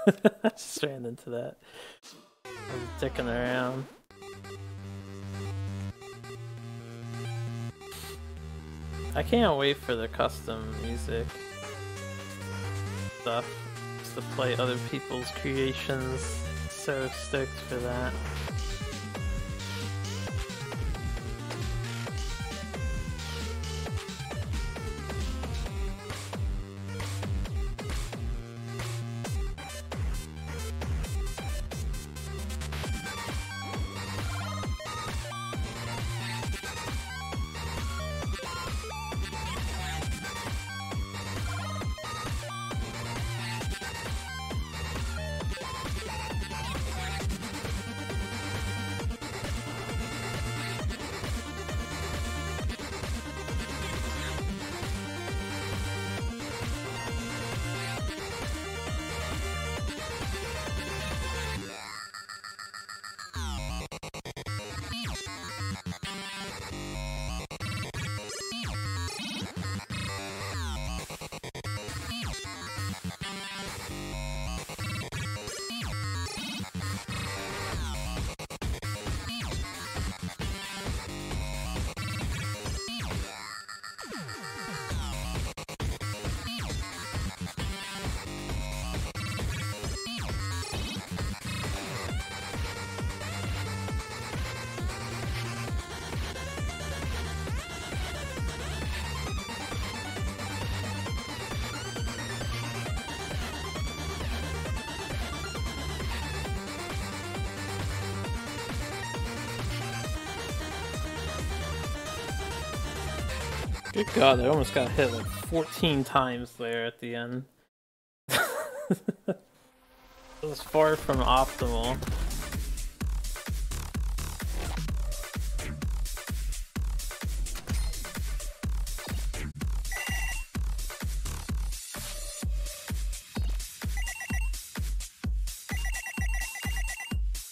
Just ran into that. I'm dicking around. I can't wait for the custom music stuff, just to play other people's creations. So stoked for that. Good god, I almost got hit like 14 times there at the end. It was far from optimal.